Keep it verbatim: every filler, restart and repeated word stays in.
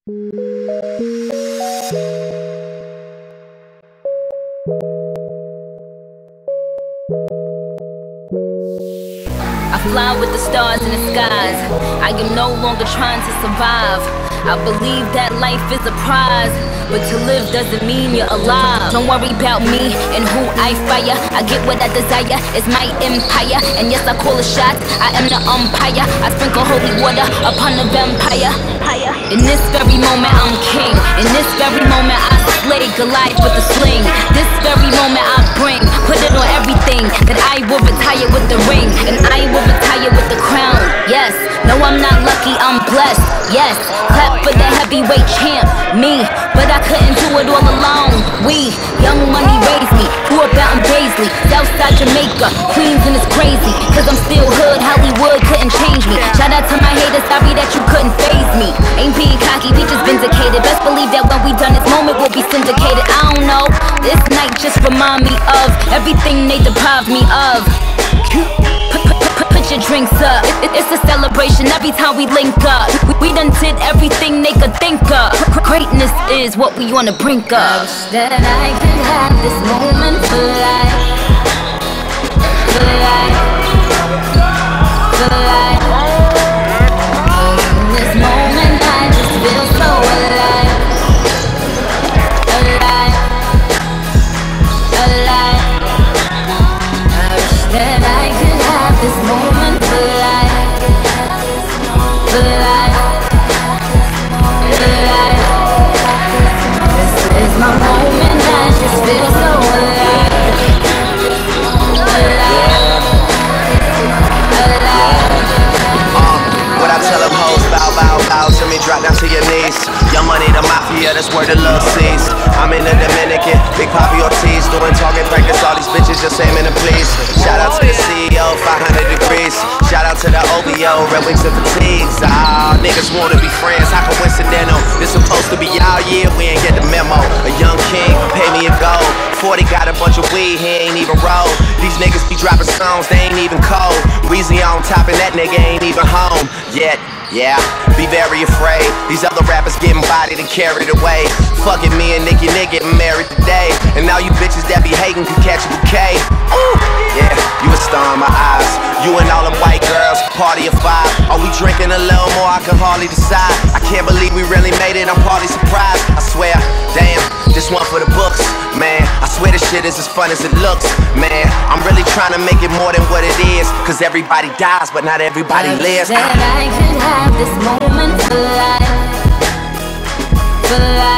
I fly with the stars in the skies. I am no longer trying to survive. I believe that life is a prize, but to live doesn't mean you're alive. Don't worry about me and who I fire. I get what I desire, it's my empire. And yes, I call the shots, I am the umpire. I sprinkle holy water upon the vampire. In this very moment I'm king. In this very moment I slay Goliath with a sling. This very moment I bring, put it on everything, that I will retire with the ring, and I will retire with the crown. Yes, no, I'm not lucky, I'm blessed. Yes, clap for the heavyweight champ, me. But I couldn't do it all alone. We, Young Money raised me, grew up out in Paisley, Southside Jamaica, Queens, and it's crazy, cause I'm still hood, Hollywood couldn't change me. Shout out to my haters, sorry that you couldn't faze me. Ain't being cocky, we just vindicated. Best believe that when we done this moment we'll be syndicated. I don't know, this night just remind me of everything they deprived me of. Put, put, put, put your drinks up, it, it's a celebration every time we link up. We, we done did everything they could think of. Greatness is what we on the brink of. I wish that I could have this moment for life, for life, for life. Cause in this moment I just feel so alive, alive, alive. I wish that I could have this moment for life, for life, for life. This is my moment, I just feel so alive, alive, alive. Uh, what I tell them hoes, bow, bow, bow to me, drop down to your knees. Young Money, the mafia, that's where the love sees. I'm in the Dominican, Big Papi Ortiz, doing target practice, all these bitches just aiming to please. Shout out to the C E O, five hundred degrees. Shout out to the O V O, Red Wings and Fatigues. Ah, niggas wanna be friends, how coincidental? This supposed to be y'all year, we ain't get the memo. A young king, pay me a gold. forty got a bunch of weed, he ain't even roll. These niggas be dropping songs, they ain't even cold. Weezy on top and that nigga ain't even home yet. Yeah, be very afraid. These other rappers getting bodied and carried away. Fucking me and Nicki Nick getting married today. And now you bitches that be hating can catch a bouquet. Ooh, yeah, you a star in my eyes. You and all them white girls, party of five. Are we drinking a little more? I can hardly decide. I can't believe we really made it, I'm partly surprised. I swear, damn, this one for the books. Man, I swear this shit is as fun as it looks. Man, I'm really trying to make it more than what it is. Cause everybody dies, but not everybody lives. That I could have this moment for life, for life.